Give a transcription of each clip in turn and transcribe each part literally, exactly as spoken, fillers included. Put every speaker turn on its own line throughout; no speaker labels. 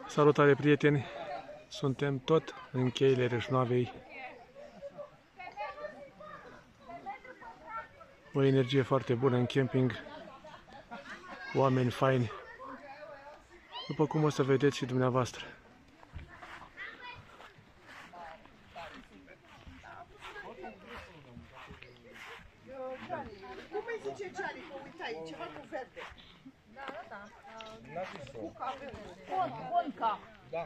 Salutare, prieteni! Suntem tot în cheile Reșnoavei. O energie foarte bună în camping, oameni faini, după cum o să vedeți și dumneavoastră.
Cum îi zice Gianni că uita, e ceva cu verde? Da, da, da. Cu cafea. Conca. Da.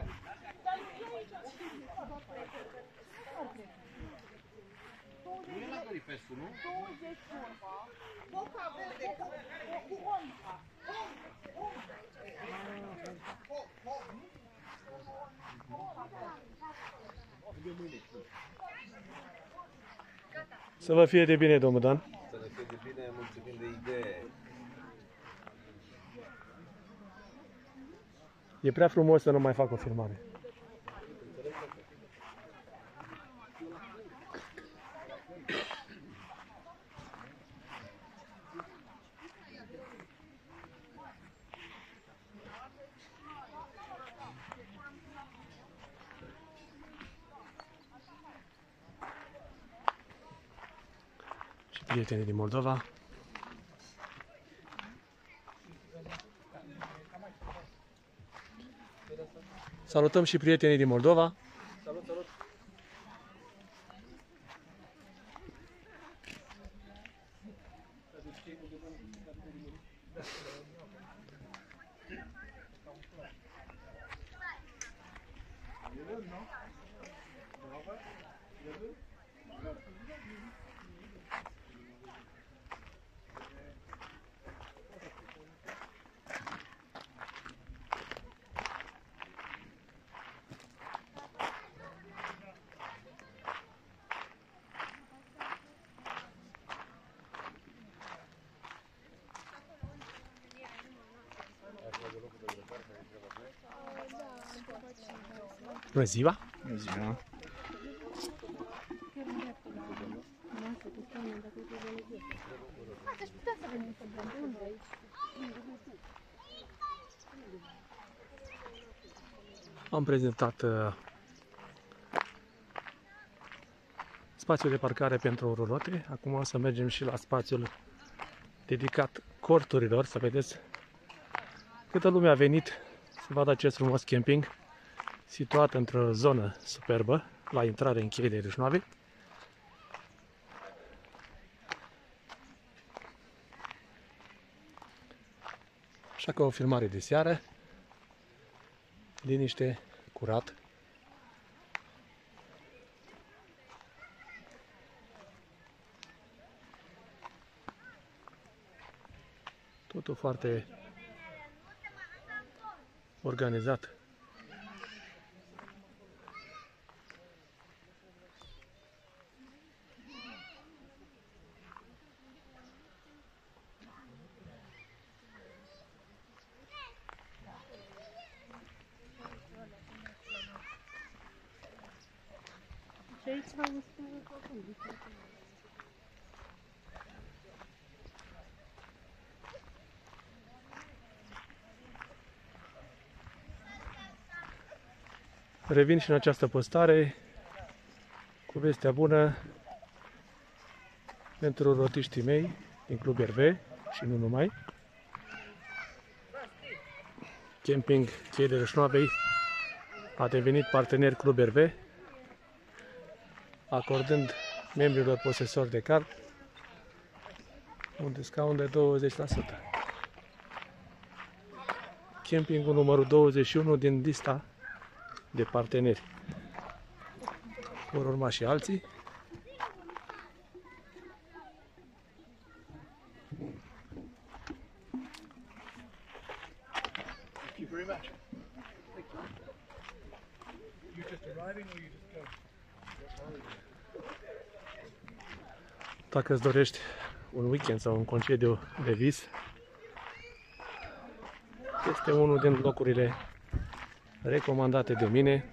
Nu e la Gărifescu, nu?
douăzeci și unu. Coca verde cu conca.
Să vă fie de bine, domnul Dan.
Să ne fie de bine, mulțumim de idee.
E prea frumos să nu mai fac o filmare. Și prietenii din Moldova. Salutăm și prietenii din Moldova.
Salut, salut!
Bună ziua!
Bună ziua!
Am prezentat uh, spațiul de parcare pentru rulote. Acum o să mergem și la spațiul dedicat corturilor, să vedeți câtă lume a venit să vadă acest frumos camping situat într-o zonă superbă, la intrare în cheile Reșnoavei. Așa că o filmare de seară, liniște, curat. Totul foarte organizat.
Și aici am
Revin și în această postare cu vestea bună pentru rotiștii mei din Club R V și nu numai. Camping Cheile Reșnoavei a devenit partener Club R V, acordând membrilor posesori de card un discount de douăzeci la sută. Campingul numărul douăzeci și unu din lista de parteneri. Vor urma și alții. Dacă îți dorești un weekend sau un concediu de vis, este unul din locurile recomandate de mine.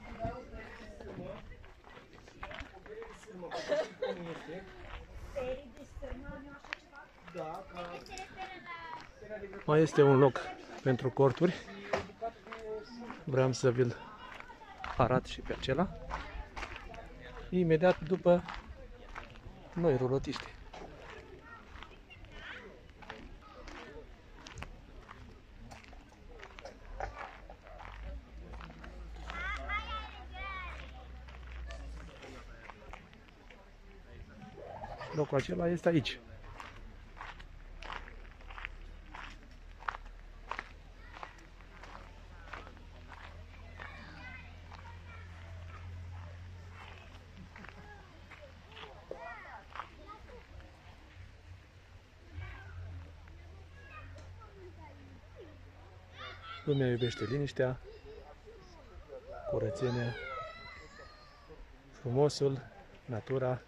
Mai este un loc pentru corturi Vreau să vi-l arat și pe acela. Imediat după noi rulotiști. Locul acela este aici. Lumea iubește liniștea, curățenia, frumosul, natura.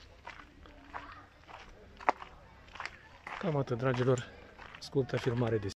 Cam atât, dragilor. Scurtă filmare de